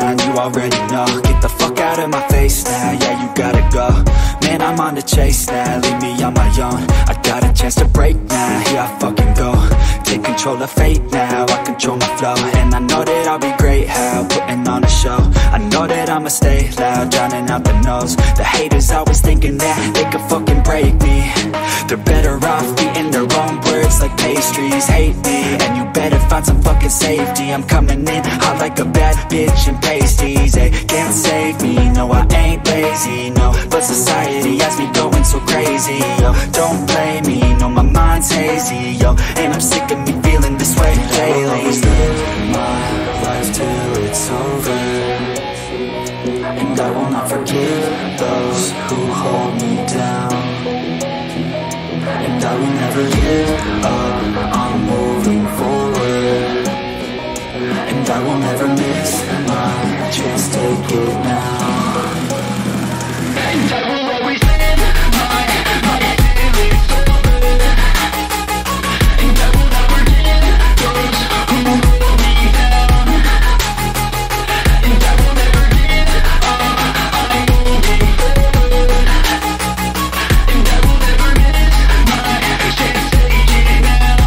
mind, you already know. Get the fuck out of my face now, yeah, you gotta go. Man, I'm on the chase now, leave me on my own. I got a chance to break now, here I fucking go. Take control of fate now, I control my flow. And I know that I'll be great, how, putting on a show. I know that I'ma stay loud, drowning out the noise. The haters always thinking that they could fucking break me. They're better off eating their own words like pastries. Hate me, and you better find some fucking safety. I'm coming in hot like a bad bitch in pasties. They can't save me, no I ain't lazy, no. But society has me going so crazy, yo. Don't blame me, no my mind's hazy, yo. And I'm sick of me feeling this way daily. I'll always live my life till it's over, and I will not forgive those who hold me down. And I will never give up, I'm moving forward. And I will never miss my chance, take it now. And I will always live my life till it's over, and I will never give those who hold me down. And I will never give up, I'm moving forward. And I will never miss my chance, take it now.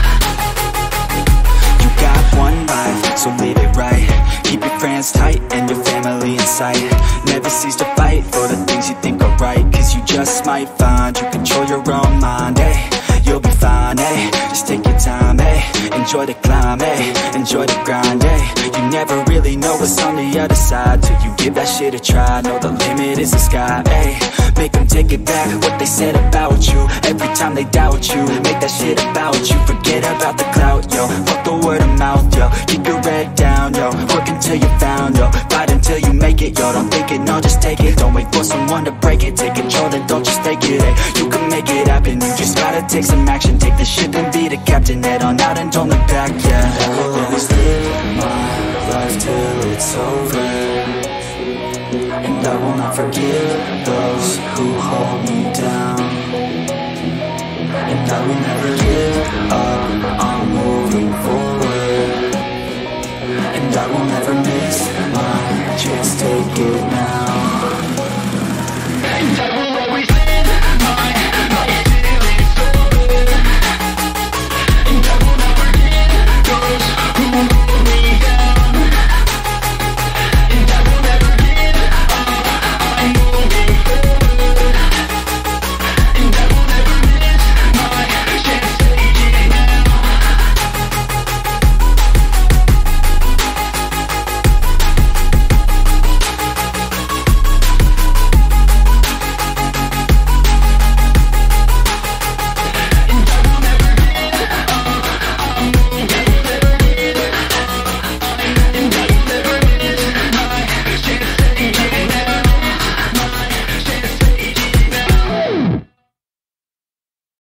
You got one life, so live it right. Keep your friends tight and your family in sight. Never cease to fight for the things you think are right, cause you just might find you control your own mind, eh? You'll be fine, eh? Just take your time, eh? Enjoy the climb, eh? Enjoy the grind, eh? You never really know what's on the other side till you give that shit a try. Know the limit is the sky, eh? Make them take it back, what they said about you. Every time they doubt you, make that shit about you. Forget about the clout, yo. Fuck the word of mouth, yo. Keep your head down, yo. Work until you're found, yo. Fight until you make it, yo. Don't think it, no, just take it. Don't wait for someone to break it. Take control and don't just take it, eh? You can make it happen, you just gotta take some action. Take the ship and be the captain. Head on out and don't look back, yeah. I will always live my life till it's over, and I will not forgive those who hold me down. And I will never give up, I'm moving forward. And I will never